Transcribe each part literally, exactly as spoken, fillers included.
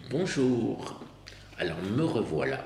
Bonjour, alors me revoilà.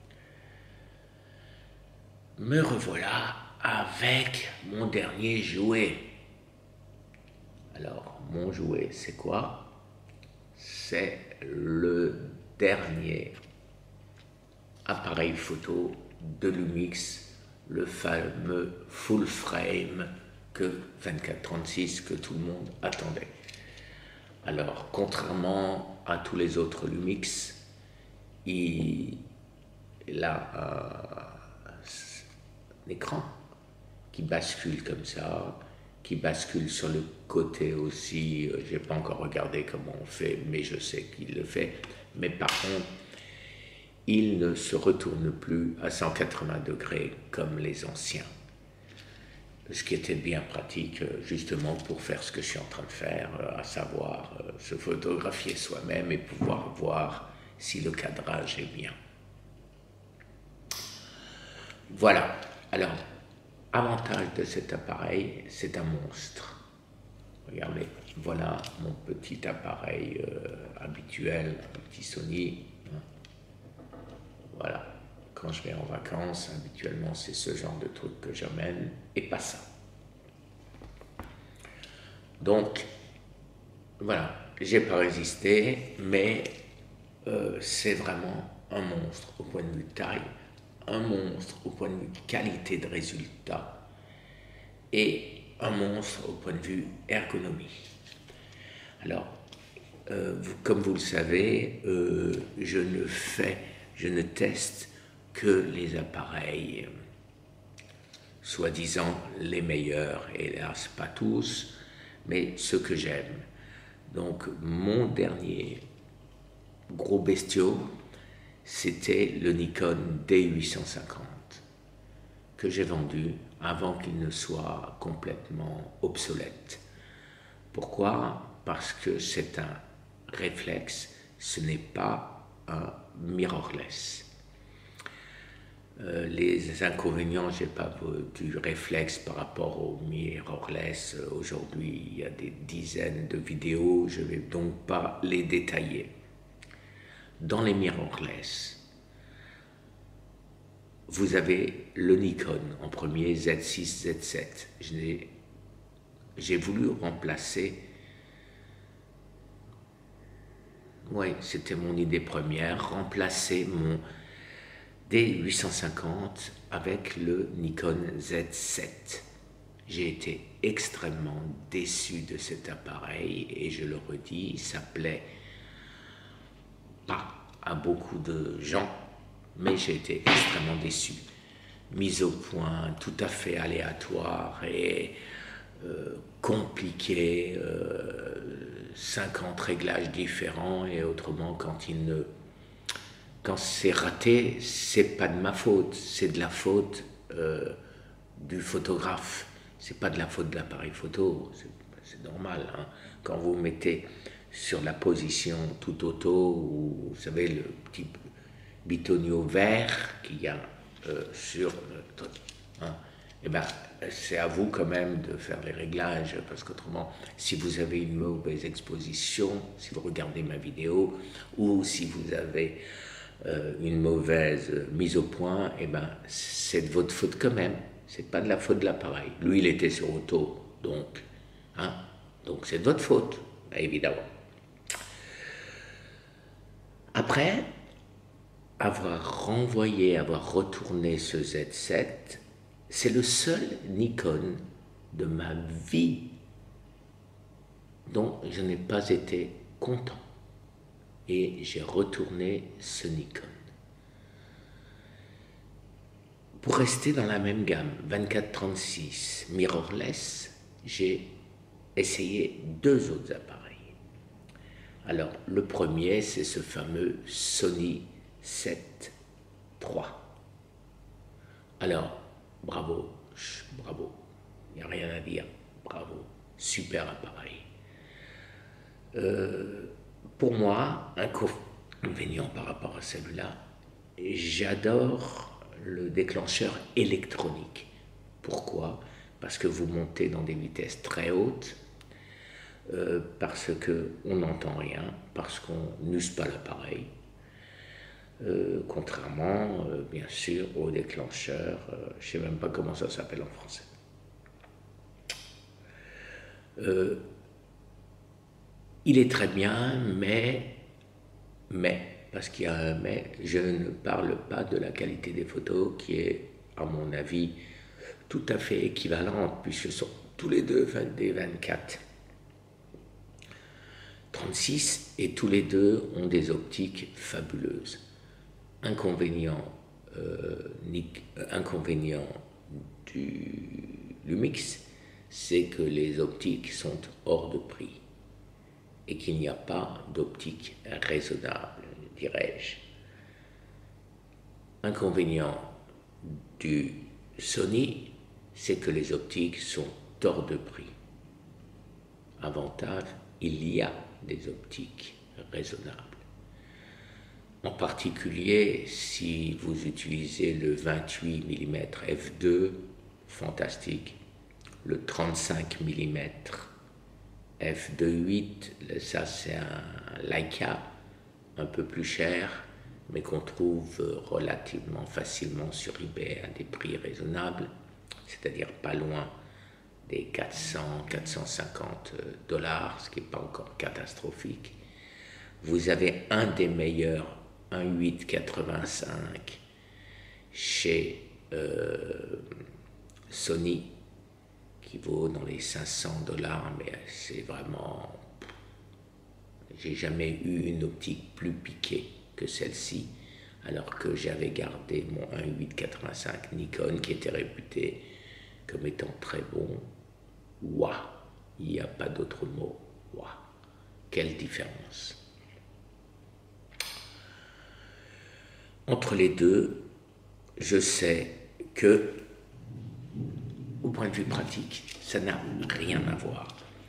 Me revoilà avec mon dernier jouet. Alors, mon jouet, c'est quoi? C'est le dernier appareil photo de Lumix, le fameux full frame que vingt-quatre trente-six que tout le monde attendait. Alors, contrairement à tous les autres Lumix, il, il a un, un écran qui bascule comme ça, qui bascule sur le côté aussi. Je n'ai pas encore regardé comment on fait, mais je sais qu'il le fait. Mais par contre, il ne se retourne plus à cent quatre-vingts degrés comme les anciens. Ce qui était bien pratique justement pour faire ce que je suis en train de faire, à savoir se photographier soi-même et pouvoir voir si le cadrage est bien. Voilà. Alors, avantage de cet appareil, c'est un monstre. Regardez, voilà mon petit appareil euh, habituel, un petit Sony. Voilà. Quand je vais en vacances, habituellement, c'est ce genre de truc que j'amène et pas ça. Donc, voilà, j'ai pas résisté, mais euh, c'est vraiment un monstre au point de vue taille, un monstre au point de vue qualité de résultat et un monstre au point de vue ergonomie. Alors, euh, vous, comme vous le savez, euh, je ne fais, je ne teste que les appareils soi-disant les meilleurs, hélas pas tous, mais ceux que j'aime. Donc mon dernier gros bestiau, c'était le Nikon D huit cent cinquante, que j'ai vendu avant qu'il ne soit complètement obsolète. Pourquoi? Parce que c'est un réflexe, ce n'est pas un mirrorless. Euh, les inconvénients, je n'ai pas du réflexe par rapport au mirrorless. Aujourd'hui, il y a des dizaines de vidéos, je ne vais donc pas les détailler. Dans les mirrorless, vous avez le Nikon en premier, Z six, Z sept. J'ai voulu remplacer, oui, c'était mon idée première, remplacer mon D huit cent cinquante avec le Nikon Z sept. J'ai été extrêmement déçu de cet appareil et je le redis, ça plaît pas à beaucoup de gens, mais j'ai été extrêmement déçu. Mise au point, tout à fait aléatoire et euh, compliqué, euh, cinquante réglages différents et autrement quand il ne Quand c'est raté, c'est pas de ma faute, c'est de la faute euh, du photographe. C'est pas de la faute de l'appareil photo, c'est normal. Hein. Quand vous mettez sur la position tout auto, ou vous savez le petit bitonio vert qu'il y a euh, sur le, hein, et ben c'est à vous quand même de faire les réglages, parce qu'autrement, si vous avez une mauvaise exposition, si vous regardez ma vidéo, ou si vous avez Euh, une mauvaise mise au point, et eh ben c'est de votre faute quand même. C'est pas de la faute de l'appareil. Lui, il était sur auto, donc, hein, donc c'est de votre faute, évidemment. Après avoir renvoyé, avoir retourné ce Z sept, c'est le seul Nikon de ma vie dont je n'ai pas été content. Et j'ai retourné ce Nikon. Pour rester dans la même gamme, vingt-quatre trente-six mirrorless, j'ai essayé deux autres appareils. Alors, le premier, c'est ce fameux Sony sept trois. Alors, bravo, bravo, il n'y a rien à dire, bravo, super appareil. Euh, Pour moi, inconvénient par rapport à celui-là, j'adore le déclencheur électronique. Pourquoi? Parce que vous montez dans des vitesses très hautes, euh, parce qu'on n'entend rien, parce qu'on n'use pas l'appareil. Euh, contrairement, euh, bien sûr, au déclencheur, euh, je ne sais même pas comment ça s'appelle en français. Euh, il est très bien, mais, mais, parce qu'il y a un mais, je ne parle pas de la qualité des photos qui est, à mon avis, tout à fait équivalente, puisque ce sont tous les deux des vingt-quatre trente-six et tous les deux ont des optiques fabuleuses. Inconvénient, euh, inconvénient du Lumix, c'est que les optiques sont hors de prix et qu'il n'y a pas d'optique raisonnable, dirais-je. Inconvénient du Sony, c'est que les optiques sont hors de prix. Avantage, il y a des optiques raisonnables. En particulier, si vous utilisez le vingt-huit millimètres f deux, fantastique, le trente-cinq millimètres f deux point huit, ça c'est un Leica, un peu plus cher, mais qu'on trouve relativement facilement sur eBay à des prix raisonnables, c'est-à-dire pas loin des quatre cents, quatre cent cinquante dollars, ce qui n'est pas encore catastrophique. Vous avez un des meilleurs un huit quatre-vingt-cinq chez euh, Sony qui vaut dans les cinq cents dollars, mais c'est vraiment... J'ai jamais eu une optique plus piquée que celle-ci, alors que j'avais gardé mon un huit quatre-vingt-cinq Nikon qui était réputé comme étant très bon. Waouh, il n'y a pas d'autre mot. Waouh, quelle différence. Entre les deux, je sais que, au point de vue pratique, ça n'a rien à voir.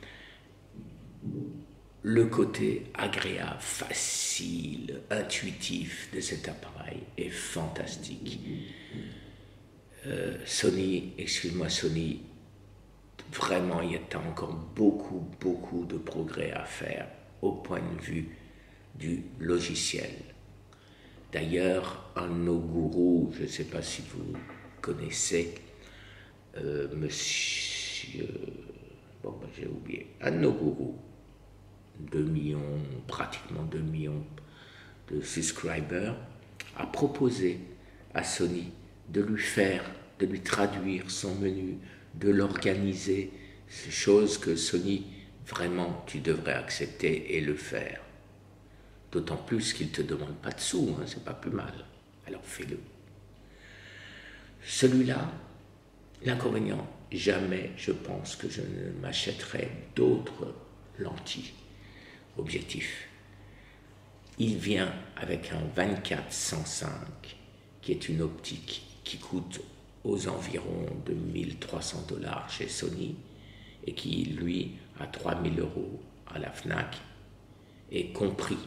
Le côté agréable, facile, intuitif de cet appareil est fantastique. Euh, Sony, excuse-moi Sony, vraiment il y a encore beaucoup, beaucoup de progrès à faire au point de vue du logiciel. D'ailleurs, un de nos gourous, je ne sais pas si vous connaissez, euh, monsieur, bon ben, j'ai oublié, un de nos gourous, deux millions, pratiquement deux millions de subscribers, a proposé à Sony de lui faire, de lui traduire son menu, de l'organiser, chose que Sony, vraiment, tu devrais accepter et le faire. D'autant plus qu'il ne te demande pas de sous, hein, c'est pas plus mal. Alors fais-le. Celui-là, l'inconvénient, jamais je pense que je ne m'achèterai d'autres lentilles objectifs. Il vient avec un vingt-quatre cent cinq qui est une optique qui coûte aux environs de mille trois cents dollars chez Sony et qui, lui, à trois mille euros à la Fnac est compris.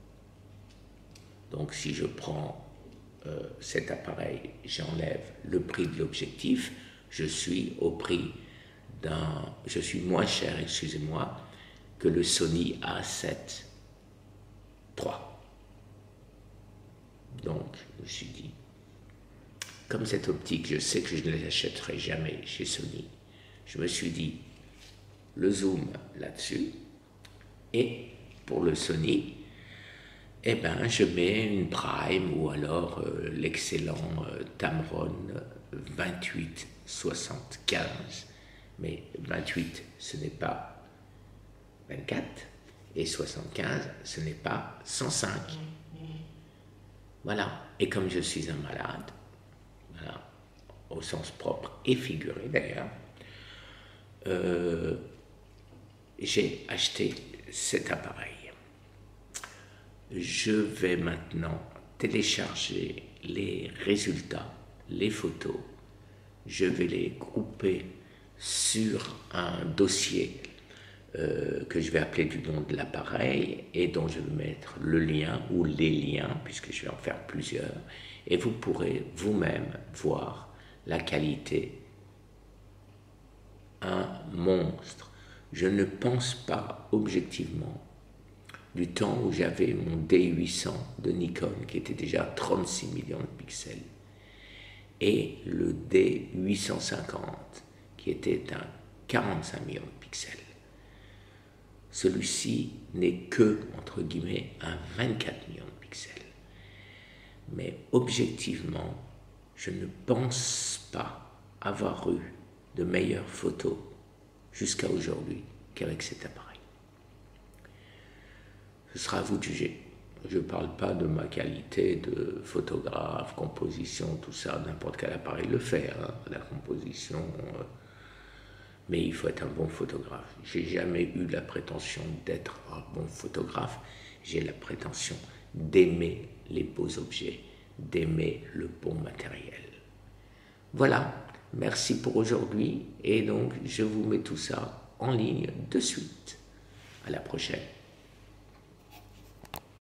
Donc si je prends euh, cet appareil, j'enlève le prix de l'objectif, je suis au prix d'un... Je suis moins cher, excusez-moi, que le Sony A sept trois. Donc je me suis dit, comme cette optique, je sais que je ne l'achèterai jamais chez Sony, je me suis dit, le zoom là-dessus, et pour le Sony, eh ben, je mets une Prime ou alors euh, l'excellent euh, Tamron vingt-huit soixante-quinze. Mais vingt-huit, ce n'est pas vingt-quatre, et soixante-quinze, ce n'est pas cent cinq. Voilà. Et comme je suis un malade, voilà, au sens propre et figuré d'ailleurs, euh, j'ai acheté cet appareil. Je vais maintenant télécharger les résultats, les photos. Je vais les grouper sur un dossier euh, que je vais appeler du nom de l'appareil et dont je vais mettre le lien ou les liens, puisque je vais en faire plusieurs. Et vous pourrez vous-même voir la qualité. Un monstre. je ne pense pas objectivement du temps où j'avais mon D huit cents de Nikon qui était déjà trente-six millions de pixels et le D huit cent cinquante qui était un quarante-cinq millions de pixels. Celui-ci n'est que, entre guillemets, un vingt-quatre millions de pixels. Mais objectivement, je ne pense pas avoir eu de meilleures photos jusqu'à aujourd'hui qu'avec cet appareil. Ce sera à vous de juger. Je ne parle pas de ma qualité de photographe, composition, tout ça, n'importe quel appareil le fait, hein, la composition, euh, mais il faut être un bon photographe. J'ai jamais eu la prétention d'être un bon photographe, j'ai la prétention d'aimer les beaux objets, d'aimer le bon matériel. Voilà, merci pour aujourd'hui, et donc je vous mets tout ça en ligne de suite. À la prochaine.